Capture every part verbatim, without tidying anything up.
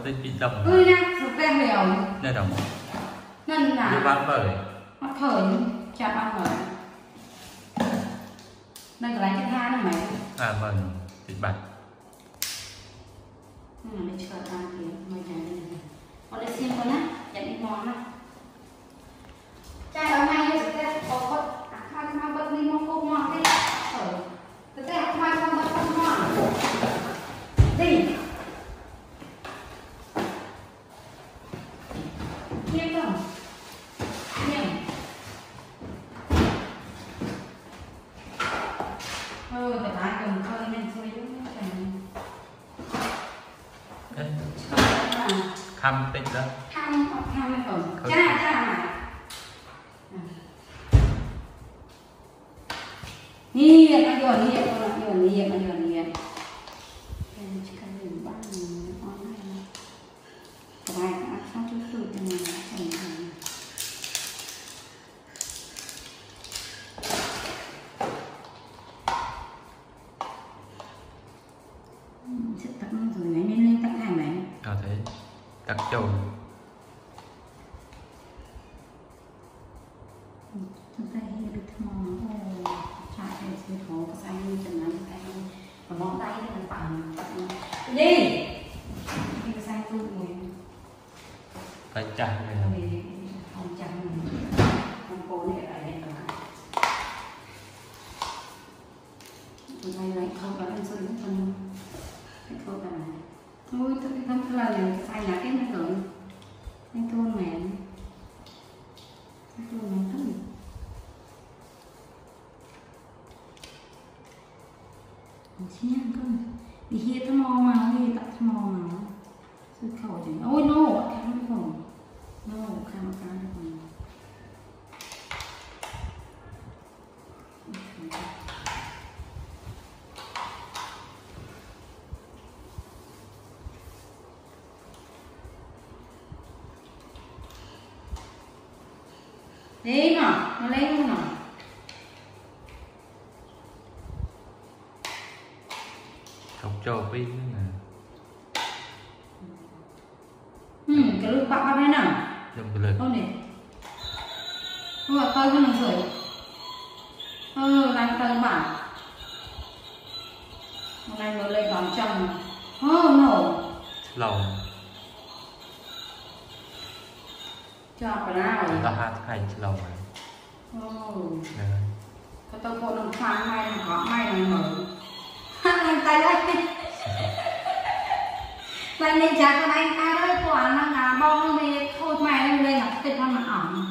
tới bị đầm ui nha sụp tem liều nơi đồng nên là như bán bởi mắt khởi chạm ăn rồi nên cái lấy cái tha này mày à vâng thịt bạch nhưng mà để chờ ta thì mày trả đi có để xem con á nhận đi món á chai ở ngay như thế có có hai hai bật đi mong cô mong đi ở thế thế hai con bật con mong đi nghe không nghe ừ để ai cầm khơi nên chơi đúng cái khăm tích đó khăm hoặc khăm hay không cha cha nhiệt nó dồn nhiệt nó dồn nhiệt nó dồn nhiệt em chỉ cần dùng bát này ngon này cái này ăn xong chút chút cho mình thành thành sẽ tắt rồi này nên lên tắt hàng này à thế tắt trồn chúng ta hiện được món chạy thì sẽ có cái xanh chân lắm tay và món tay thì là bằng đi cái xanh luôn rồi phải chặt này không chặt không cố để lại đây rồi tụi này lại không có ăn sôi nữa không cái câu cả này ôi tôi không cái lần này xanh là cái này rồi anh thôn mẹ anh thôn mẹ thấp xin ăn không đi hier thăm mò mà đi đặt thăm mò mà sư khẩu thì ôi no khám được không no khám khám được không đi nào nó lấy luôn nào không cho pin nữa nè ừ cái lưỡi bạc ở đây nào dùng cái lưỡi không nè không phải coi cái này sưởi ừ làm tầng bảng hôm nay mới lên đón chồng oh no lầu cho cái nào chúng ta hát hay lầu này oh đấy cái tôi cô đồng phan may là họ may là mở anh tay đấy lại nên chả con anh ta đấy quả nó là bom thì thôi mày lên lên là cái con mặt ỏng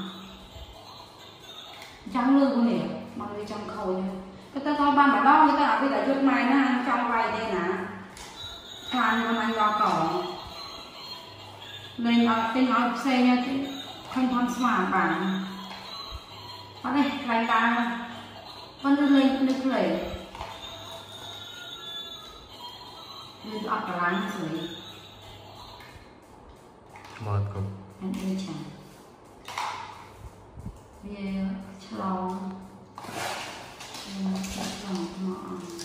trong lưng con này bằng đi trong khẩu này cái ta thôi ban bảo đo người ta bảo bây giờ chút mày nó trong vay đây nè khoan con anh lo cỏ lên nó tên nói xe nha thanh con smart bản con này lại ta con đưa lên nước lệ nên ọt cả láng dưới một cục anh đi chẳng về chlo sẽ lòng mọ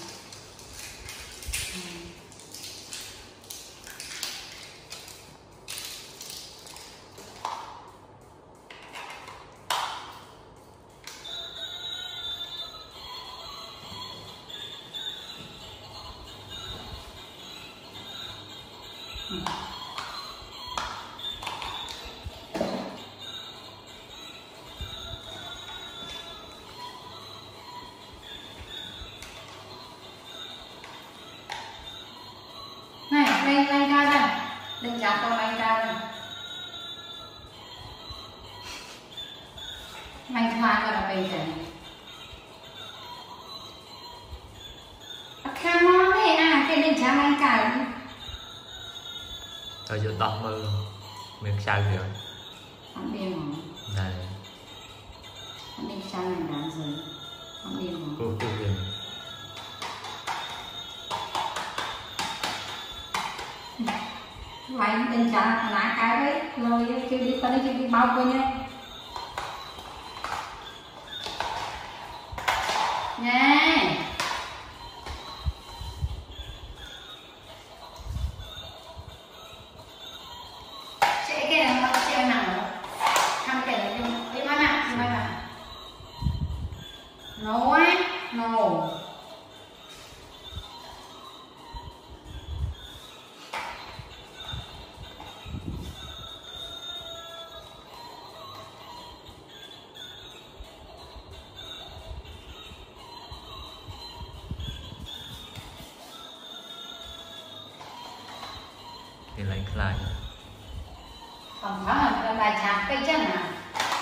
này lên lên cao đây đừng chặt con lên cao đây mày khoan là bây giờ khám món đấy à cái đừng chặt lên cao rồi giờ tóc mơ miếng sao rồi không biết mà này không biết sao này làm rồi không biết mà cô cô liền vậy đừng chặt lá cái đấy rồi kêu đi tới kêu đi bao cô nhé nè thì lại lại còn thằng là bài chạc cây chân à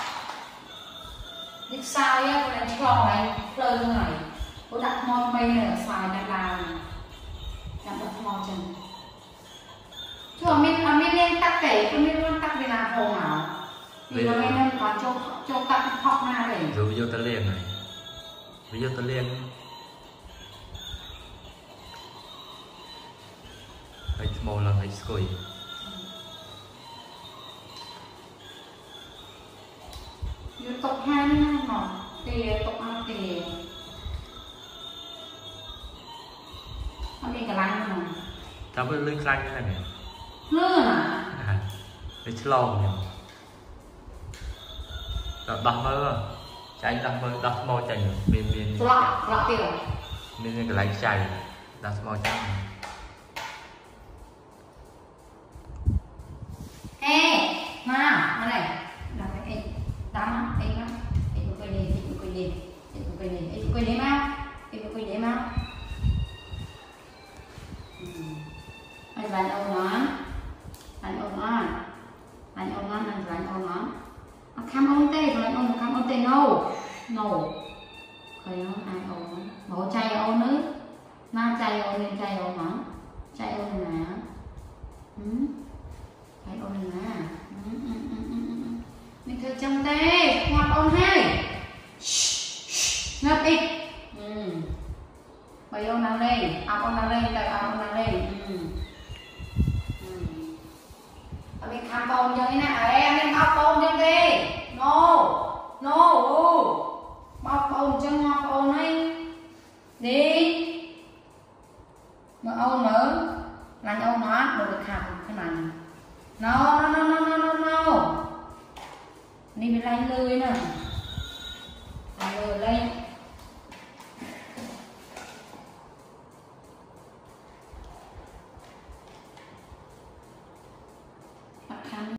đi sao á con đánh cho này lời người cô đặt mòn mây này ở xài đặt là đặt đặt mòn chân chứ mình à mình lên tắc kể tôi mình luôn tắc về là hồ nào vì nó nghe nên còn cho cho tắc học na để rồi vô ta liền này vô ta liền hay màu là hay sôi vô tục hai nó nọ tìa tục ăn tìa nó bị cái lạnh mà ta mới lưỡi clang như thế này lưa à để lâu nhỉ đập đập mơ chạy đập mơ đập mơ chạy miền miền lọ lọ tiểu miền cái lạnh chạy đập mơ chạy ê mà mà này là cái em tám á em á em có quên đi em có quên đi em có quên đi em có quên đi mà em có quên đi mà anh bạn ông nó anh ông nó anh ông nó anh bạn ông nó khăm ông tê rồi ông khăm ông tê no no khơi nó ai ông nó bỏ chay ông nữa na chay ông lên chay ông nó chay ông này nè chay ông này nè mình thử trong tê ngọt ông hai ngọt ít bây ông đang lên áp ông đang lên tại áp ông đang lên mình tham tồn như thế này em mình bóc tồn như thế no no bóc tồn cho ngọt tồn này đi mà ông mở lành ông nó đồ được khảo cái này no no no no no no no đi bên lành lười nè lười lên